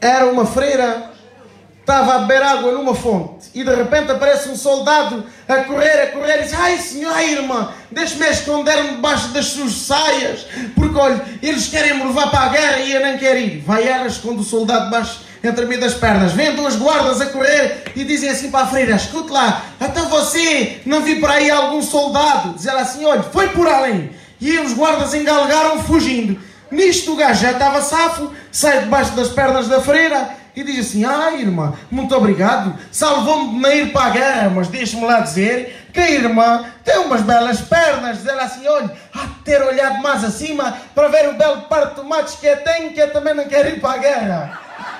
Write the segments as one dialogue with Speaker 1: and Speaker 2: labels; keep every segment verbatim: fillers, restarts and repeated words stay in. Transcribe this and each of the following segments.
Speaker 1: era uma freira, estava a beber água numa fonte e de repente aparece um soldado a correr, a correr e diz: ai senhor, ai irmã, deixe-me esconder-me debaixo das suas saias, porque olha, eles querem me levar para a guerra e eu nem quero ir. Vai ela, esconde o soldado debaixo, entre mim das pernas. Vêm duas guardas a correr e dizem assim para a freira: escute lá, até você não vi por aí algum soldado? Diz ela assim: olha, foi por além. E os guardas engalgaram fugindo. Nisto o gajo já estava safo, sai debaixo das pernas da freira e diz assim: ai irmã, muito obrigado, salvou-me de não ir para a guerra, mas deixe-me lá dizer que a irmã tem umas belas pernas. Diz ela assim: olha, há de ter olhado mais acima para ver o belo par de tomates que eu tenho, que eu também não quero ir para a guerra.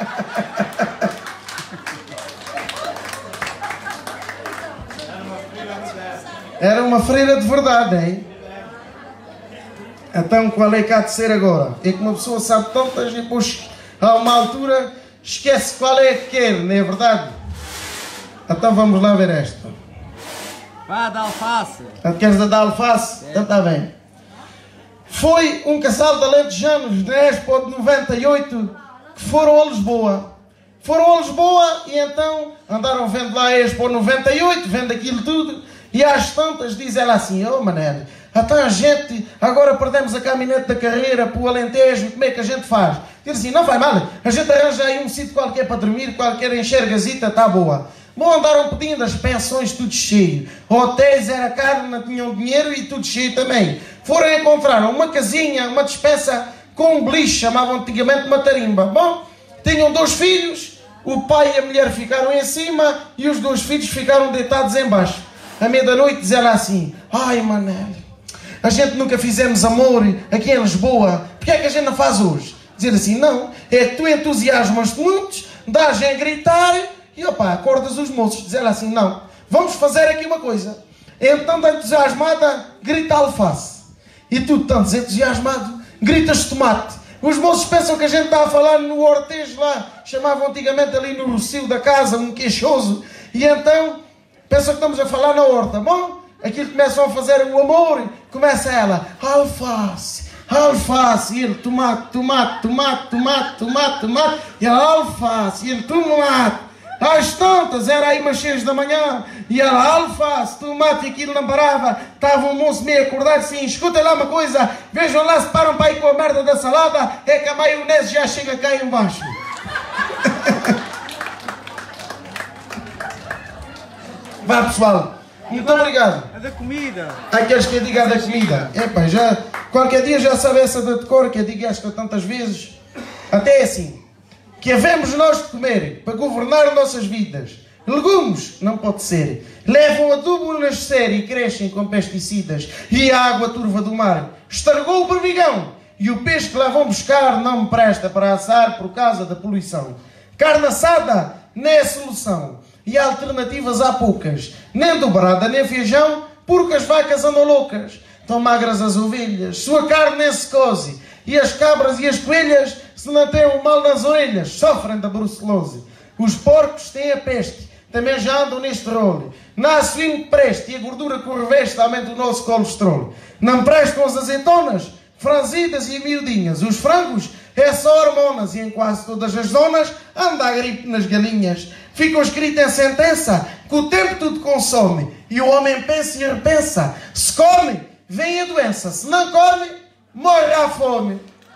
Speaker 1: Era uma freira de verdade, hein? Então qual é que há de ser agora? É que uma pessoa sabe tantas e depois a uma altura esquece qual é que quer, não é verdade? Então vamos lá ver esta.
Speaker 2: Vá, da alface.
Speaker 1: Ah, queres a da alface? É. Então está bem. Foi um casal de alentejanos na Expo de noventa e oito que foram a Lisboa. Foram a Lisboa e então andaram vendo lá a Expo noventa e oito, vendo aquilo tudo, e às tantas diz ela assim: oh Manel, até a gente, agora perdemos a caminhonete da carreira para o Alentejo, como é que a gente faz? Diz assim: não vai mal, a gente arranja aí um sítio qualquer para dormir, qualquer enxergazita, está boa. Bom, andaram pedindo as pensões tudo cheio, hotéis era caro, não tinham dinheiro e tudo cheio também. Foram e encontraram uma casinha, uma despensa com um beliche, chamavam antigamente uma tarimba. Bom, tinham dois filhos, o pai e a mulher ficaram em cima e os dois filhos ficaram deitados em baixo. À meia-noite diz ela assim: ai Manel, a gente nunca fizemos amor aqui em Lisboa, porque é que a gente não faz hoje? Dizer assim: não, é que tu entusiasmas-te muito, dás em gritar e opa, acordas os moços. Dizer assim: não, vamos fazer aqui uma coisa. Então, da entusiasmada, grita alface. E tu, tão desentusiasmado, gritas tomate. Os moços pensam que a gente está a falar no hortejo lá, chamavam antigamente ali no rocio da casa, um queixoso, e então pensam que estamos a falar na horta. Bom, aquilo começam a fazer o amor, começa ela: alface, alface, e ele: tomate, tomate, tomate, tomate, tomate, tomate, e ela: alface, e ele: tomate. Às tantas, era aí umas seis da manhã, e ela: alface, tomate, e aquilo não parava. Estava um moço meio acordado assim: escuta lá uma coisa, vejam lá se param para aí com a merda da salada, é que a maionese já chega cá embaixo. Vá pessoal, muito obrigado.
Speaker 2: É da comida.
Speaker 1: Há aqueles que eu digo: é da comida. Epá, já, qualquer dia já sabe essa da decor, que eu digo esta tantas vezes. Até assim, que havemos nós de comer para governar nossas vidas. Legumes, não pode ser. Levam adubo no nascer e crescem com pesticidas. E a água turva do mar estragou o berbigão. E o peixe que lá vão buscar não me presta para assar por causa da poluição. Carne assada não é solução. E alternativas há poucas. Nem dobrada, nem feijão, porque as vacas andam loucas. Estão magras as ovelhas, sua carne nem se coze. E as cabras e as coelhas, se não têm o mal nas orelhas, sofrem da brucelose. Os porcos têm a peste, também já andam neste rolo. Nasce suíno que preste e a gordura que o reveste aumenta o nosso colesterol. Não prestam as azeitonas, franzidas e miudinhas. Os frangos é só hormonas e em quase todas as zonas anda a gripe nas galinhas. Ficam escritas em sentença que o tempo tudo consome e o homem pensa e repensa. Se come, vem a doença. Se não come, morre à fome.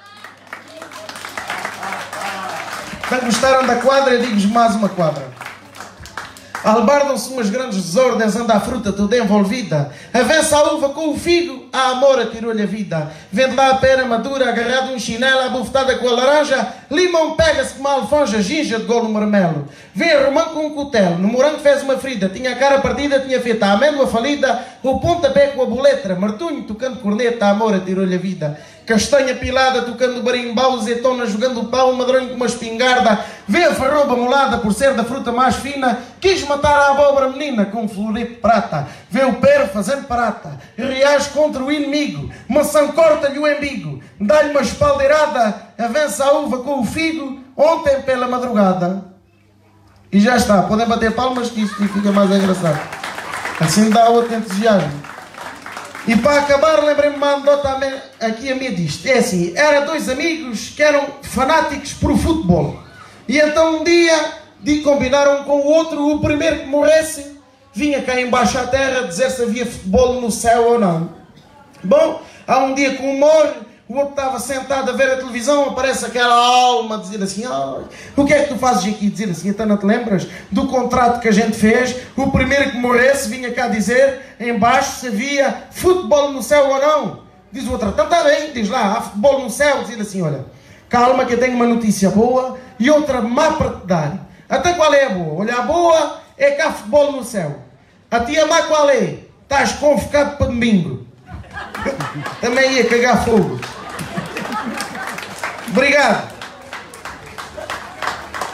Speaker 1: Bem, gostaram da quadra? Eu digo-vos mais uma quadra. Albardam-se umas grandes desordens, anda a fruta toda envolvida. Avança a uva com o figo, a amora tirou-lhe a vida. Vende lá a pera madura, agarrado um chinelo, a bufetada com a laranja. Limão pega-se com uma alfanja, ginja de golo marmelo. Vem romã com um cutelo, no morango fez uma ferida. Tinha a cara partida, tinha feito a amêndoa falida. O pontapé com a boletra, martunho tocando corneta, a amora tirou-lhe a vida. Castanha pilada, tocando barimbau, azeitona jogando pau, madronho com uma espingarda. Vê a farroba molada por ser da fruta mais fina. Quis matar a abóbora menina com um florete de prata. Vê o pero fazendo prata, reage contra o inimigo. Maçã corta-lhe o embigo, dá-lhe uma espaldeirada. Avança a uva com o figo, ontem pela madrugada. E já está, podem bater palmas que isto fica mais engraçado. Assim dá outro entusiasmo. E para acabar, lembrei-me uma anedota aqui a mim disto. É assim, eram dois amigos que eram fanáticos por futebol. E então um dia de combinaram um com o outro, o primeiro que morresse vinha cá embaixo à terra dizer se havia futebol no céu ou não. Bom, há um dia que um morre, o outro estava sentado a ver a televisão, aparece aquela alma a dizer assim: oh, o que é que tu fazes aqui? Dizer assim: então não te lembras do contrato que a gente fez? O primeiro que morresse vinha cá dizer embaixo se havia futebol no céu ou não. Diz o outro: então está bem, diz lá, há futebol no céu. Diz assim: olha, calma que eu tenho uma notícia boa e outra má para te dar. Até qual é a boa? Olha, a boa é que há futebol no céu. A tia má qual é? Estás convocado para domingo. Também ia cagar fogo. Obrigado.